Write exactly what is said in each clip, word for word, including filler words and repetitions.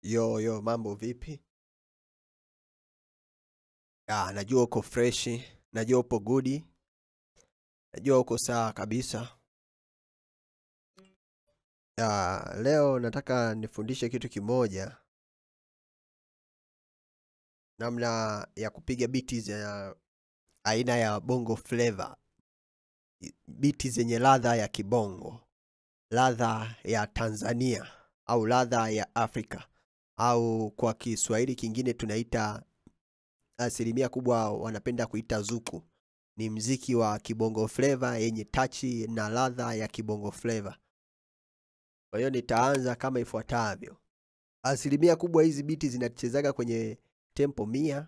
Yo yo, mambo vipi? Ah, najua uko fresh, najua upo good, najua uko sawa kabisa. Ah, leo nataka nifundishe kitu kimoja, namna ya kupiga biti za aina ya bongo fleva. Biti zenye ladha ya kibongo, ladha ya Tanzania au ladha ya Afrika, au kwa Kiswahili kingine tunaita, asilimia kubwa wanapenda kuita zuku. Ni mziki wa kibongo fleva yenye tachi na ladha ya kibongo fleva. Kwa hiyo nitaanza kama ifuatavyo. Asilimia kubwa hizi biti zinachezaga kwenye tempo mia,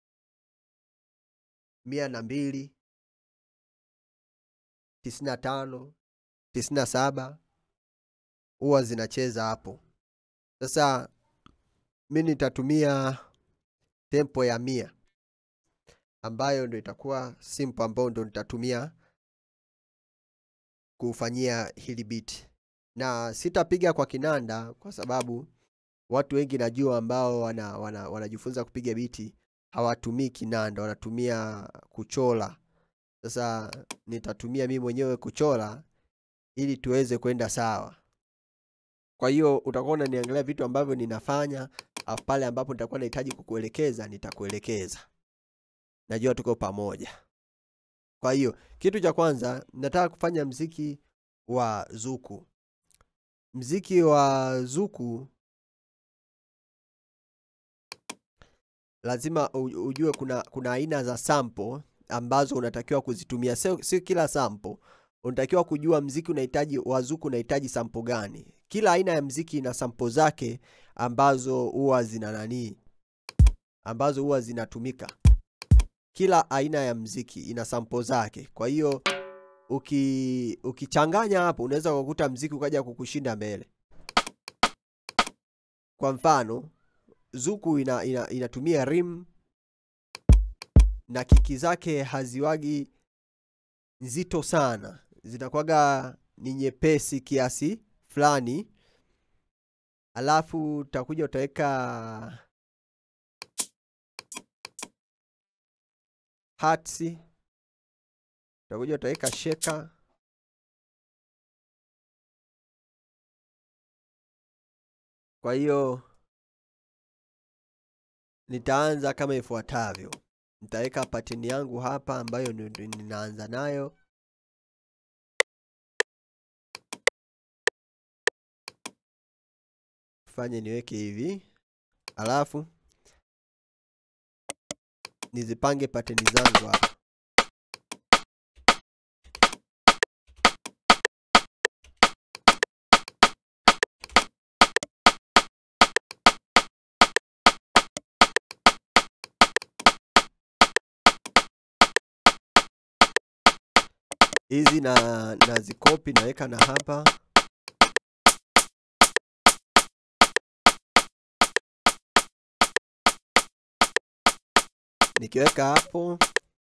mia na mbili, tisini na tano, tisini na saba. Huwa zinacheza hapo. Sasa mimi nitatumia tempo ya mia, ambayo ndio itakuwa simple, ambayo ndio nitatumia kufanyia hili beat. Na sitapiga kwa kinanda kwa sababu watu wengi najua ambao wana, wana, wanajifunza kupiga biti hawatumii kinanda, wanatumia kuchola. Sasa nitatumia mimi mwenyewe kuchola ili tuweze kwenda sawa. Kwa hiyo utakuwa unaniangalia vitu ambavyo ninafanya, afu pale ambapo nitakuwa nahitaji kukuelekeza nitakuelekeza. Najua tuko pamoja. Kwa hiyo kitu cha kwanza nataka kufanya mziki wa zuku. Mziki wa zuku lazima ujue kuna kuna aina za sample ambazo unatakiwa kuzitumia. Sio si kila sample unatakiwa kujua mziki unahitaji wa zuku unahitaji sample gani. Kila aina ya mziki ina sample zake ambazo huwa zina nani, ambazo huwa zinatumika. Kila aina ya mziki ina sample zake. Kwa hiyo uki ukichanganya hapo unaweza kukuta mziki ukaja kukushinda mbele. Kwa mfano, zuku ina, ina, inatumia rim na kiki zake haziwagi nzito sana, zinakuwaga ni nyepesi kiasi fulani. Alafu utakuja utaweka hatsi, utakuja utaweka sheka. Kwa hiyo nitaanza kama ifuatavyo. Nitaweka pattern yangu hapa ambayo ninaanza nayo. Fanye niweke hivi. Alafu nizipange pattern zangu hapa. Hizi na nazikopi naweka na hapa. Nikiweka hapo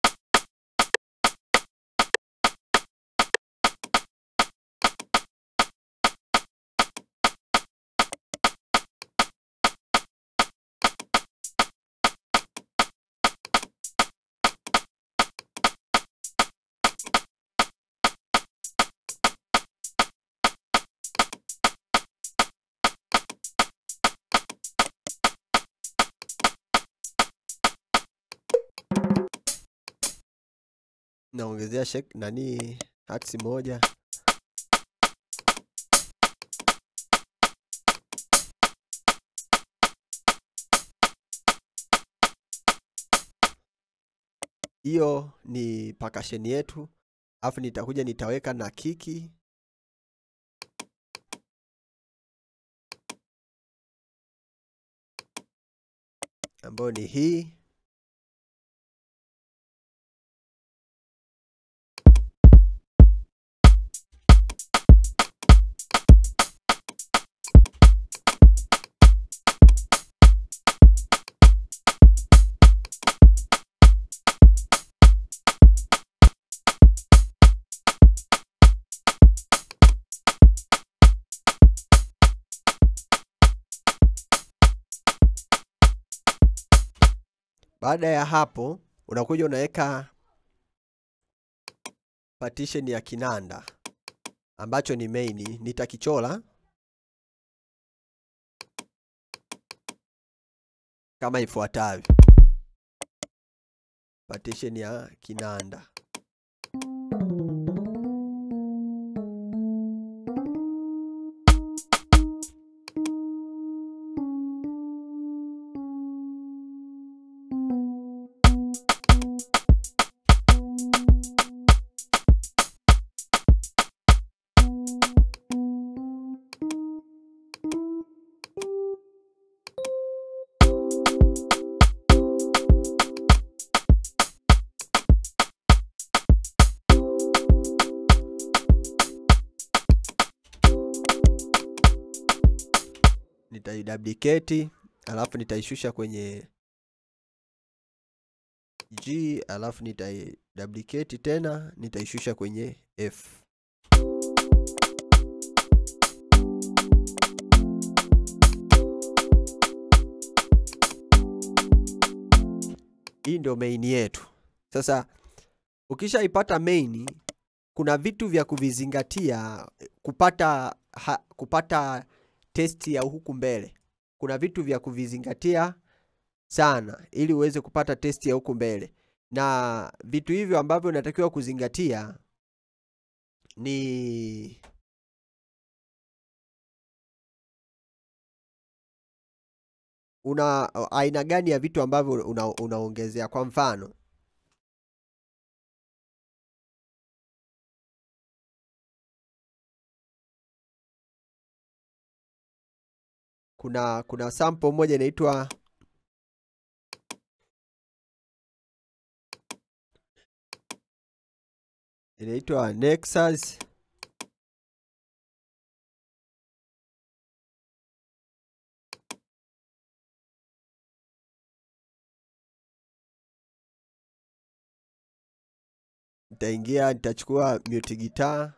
naongezea shek nani hatsi moja. Hiyo ni percussion yetu. Alafu nitakuja nitaweka na kiki ambayo ni hii. Baada ya hapo unakuja unaweka partition ya kinanda ambacho ni main. Nitakichola kama ifuatavyo. Partition ya kinanda. Nitaiduplicate alafu nitaishusha kwenye G, alafu nitaiduplicate tena nitaishusha kwenye F. Hii ndio main yetu. Sasa ukishaipata main, kuna vitu vya kuvizingatia kupata ha, kupata testi ya huku mbele. Kuna vitu vya kuvizingatia sana ili uweze kupata testi ya huku mbele. Na vitu hivyo ambavyo unatakiwa kuzingatia ni una aina gani ya vitu ambavyo una, unaongezea. Kwa mfano, kuna kuna sample moja inaitwa inaitwa Nexus. Nitaingia, nitachukua mute guitar.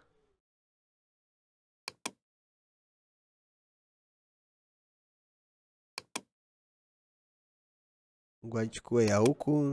Ngoja nichukue ya huku.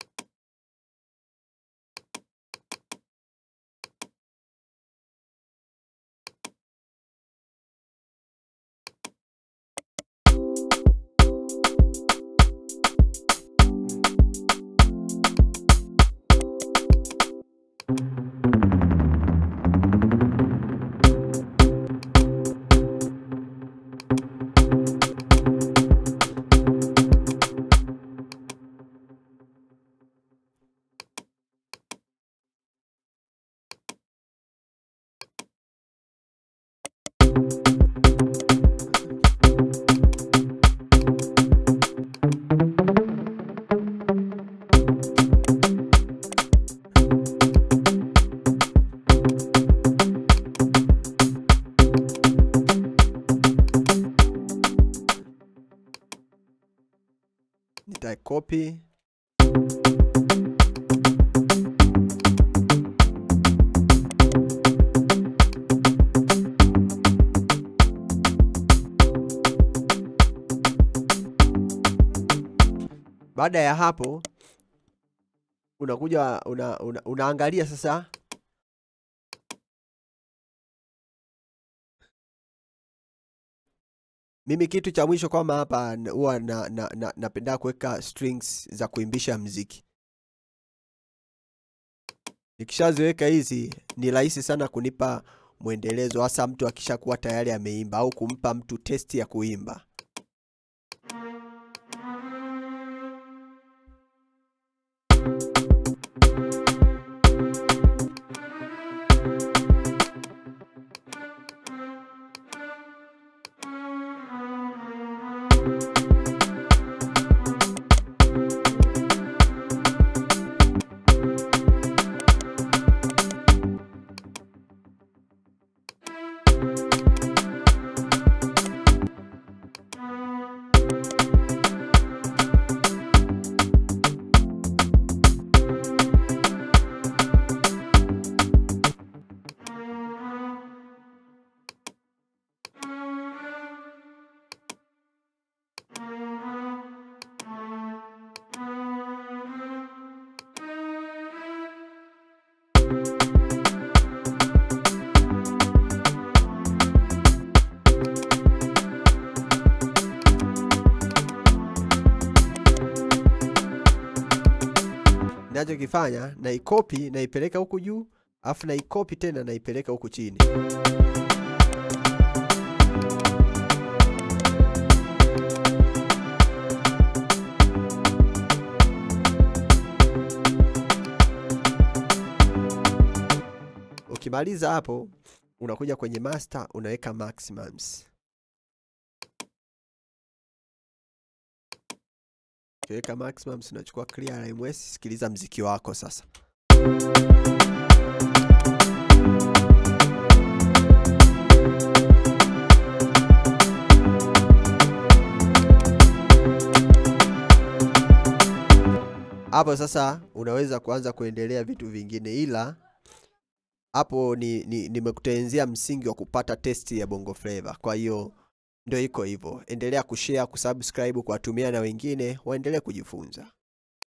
Nita copy. Baada ya hapo unakuja una, una, unaangalia sasa mimi kitu cha mwisho kama hapa huwa na, na, na, napenda kuweka strings za kuimbisha muziki. Nikishaziweka hizi ni rahisi sana kunipa muendelezo, hasa mtu akishakuwa tayari ameimba au kumpa mtu testi ya kuimba. ninachokifanya na ikopi na ipeleka huku juu, afu na ikopi tena na ipeleka huku chini. Ukimaliza hapo, unakuja kwenye master, unaweka maximums. Ukiweka maximums, unachukua clear R M S, sikiliza mziki wako sasa. Hapo sasa unaweza kuanza kuendelea vitu vingine, ila hapo ni nimekutengenezea ni msingi wa kupata testi ya bongo flava. Kwa hiyo ndio iko hivyo. Endelea kushare, kusubscribe, kuwatumia na wengine waendelee kujifunza.